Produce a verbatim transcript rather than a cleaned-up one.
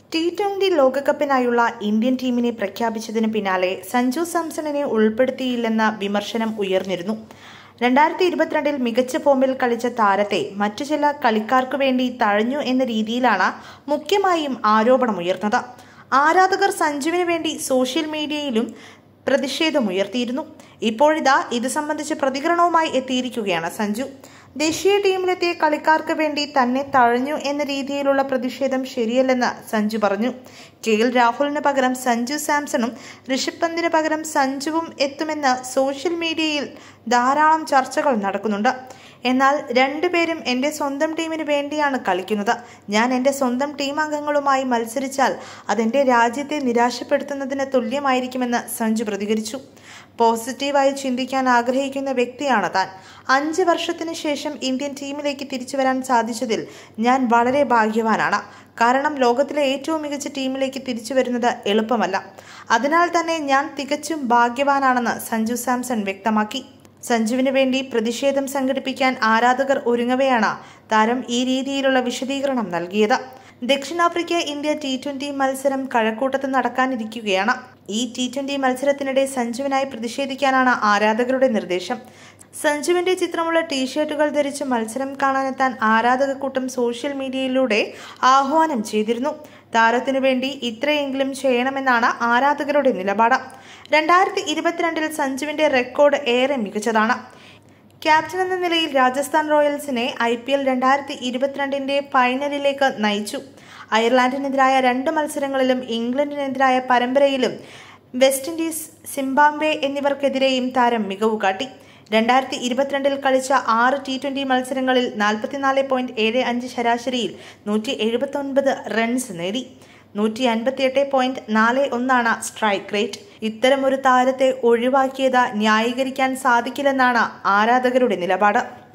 T twenty ലോകകപ്പിനായുള്ള Indian ടീമിനെ പ്രഖ്യാപിച്ചതിന് പിന്നാലെ സഞ്ജു സാംസണിനെ ഉൾപ്പെടുത്തിയില്ലെന്ന വിമർശനം ഉയർന്നിരുന്നു. രണ്ടായിരത്തി ഇരുപത്തിരണ്ടിൽ മികച്ച ഫോമിൽ കളിച്ച താരത്തെ മറ്റു ചില കളിക്കാർക്കു വേണ്ടി തഴഞ്ഞു എന്ന രീതിയിലാണ് മുഖ്യമായും ആരോപണമുയർന്നത്. ആരാധകർ സഞ്ജുവിന് വേണ്ടി സോഷ്യൽ മീഡിയയിലും പ്രതിഷേധമുയർത്തിയിരുന്നു. ഇപ്പോഴിതാ ഇത് സംബന്ധിച്ച് പ്രതികരണവുമായി എത്തിയിരിക്കുകയാണ് സഞ്ജു. ദേശീയ ടീമിലെത്തിയ കളിക്കാർക്ക് വേണ്ടി തന്നെ തഴഞ്ഞു എന്ന രീതിയിലുള്ള പ്രതിഷേധം ശരിയല്ലെന്ന് സഞ്ജു പറഞ്ഞു. കെ എൽ രാഹുലിന് പകരം സഞ്ജു സാംസണും ഋഷഭ് പന്തിന് പകരം സഞ്ജുവും എത്തുമെന്ന് സോഷ്യൽ മീഡിയയിൽ ധാരാളം ചർച്ചകൾ നടക്കുന്നുണ്ട്. എന്നാൽ രണ്ടുപേരും എൻ്റെ സ്വന്തം ടീമിന് വേണ്ടിയാണ് കളിക്കുന്നത്. ഞാൻ എൻ്റെ സ്വന്തം ടീം അംഗങ്ങളുമായി മത്സരിച്ചാൽ അതെൻ്റെ രാജ്യത്തെ നിരാശപ്പെടുത്തുന്നതിന് തുല്യമായിരിക്കുമെന്ന് സഞ്ജു പ്രതികരിച്ചു. പോസിറ്റീവായി ചിന്തിക്കാൻ ആഗ്രഹിക്കുന്ന വ്യക്തിയാണ് താൻ. അഞ്ച് വർഷത്തിന് ശേഷം ഇന്ത്യൻ ടീമിലേക്ക് തിരിച്ചു വരാൻ സാധിച്ചതിൽ ഞാൻ വളരെ ഭാഗ്യവാനാണ്. കാരണം ലോകത്തിലെ ഏറ്റവും മികച്ച ടീമിലേക്ക് തിരിച്ചു വരുന്നത് എളുപ്പമല്ല. അതിനാൽ തന്നെ ഞാൻ തികച്ചും ഭാഗ്യവാനാണെന്ന് സഞ്ജു സാംസൺ വ്യക്തമാക്കി. സഞ്ജുവിന് വേണ്ടി പ്രതിഷേധം സംഘടിപ്പിക്കാൻ ആരാധകർ ഒരുങ്ങവെയാണ് താരം ഈ രീതിയിലുള്ള വിശദീകരണം നൽകിയത്. ദക്ഷിണാഫ്രിക്ക ഇന്ത്യ ടി ട്വന്റി മത്സരം കഴക്കൂട്ടത്ത് നടക്കാനിരിക്കുകയാണ്. ഈ ടി ട്വന്റി മത്സരത്തിനിടെ സഞ്ജുവിനായി പ്രതിഷേധിക്കാനാണ് ആരാധകരുടെ നിർദ്ദേശം. സഞ്ജുവിന്റെ ചിത്രമുള്ള ടീഷർട്ടുകൾ ധരിച്ച് മത്സരം കാണാനെത്താൻ ആരാധക കൂട്ടം സോഷ്യൽ മീഡിയയിലൂടെ ആഹ്വാനം ചെയ്തിരുന്നു. താരത്തിനു വേണ്ടി ഇത്രയെങ്കിലും ചെയ്യണമെന്നാണ് ആരാധകരുടെ നിലപാട്. രണ്ടായിരത്തി ഇരുപത്തിരണ്ടിൽ സഞ്ജുവിന്റെ റെക്കോർഡ് ഏറെ മികച്ചതാണ്. ക്യാപ്റ്റൻ എന്ന നിലയിൽ രാജസ്ഥാൻ റോയൽസിനെ ഐ പി എൽ രണ്ടായിരത്തി ഇരുപത്തിരണ്ടിന്റെ ഫൈനലിലേക്ക് നയിച്ചു. അയർലാൻഡിനെതിരായ രണ്ട് മത്സരങ്ങളിലും ഇംഗ്ലണ്ടിനെതിരായ പരമ്പരയിലും വെസ്റ്റ് ഇൻഡീസ്, സിംബാബ്വെ എന്നിവർക്കെതിരെയും താരം മികവ് കാട്ടി. രണ്ടായിരത്തി ഇരുപത്തിരണ്ടിൽ കളിച്ച ആറ് ടി ട്വന്റി മത്സരങ്ങളിൽ നാൽപ്പത്തിനാല് പോയിന്റ് ഏഴ് അഞ്ച് ശരാശരിയിൽ നൂറ്റി എഴുപത്തി ഒൻപത് റൺസ് നേടി. നൂറ്റി അൻപത്തിയെട്ട് പോയിന്റ് നാല് ഒന്നാണ് സ്ട്രൈക്ക് റേറ്റ്. ഇത്തരമൊരു താരത്തെ ഒഴിവാക്കിയത് ന്യായീകരിക്കാൻ സാധിക്കില്ലെന്നാണ് ആരാധകരുടെ നിലപാട്.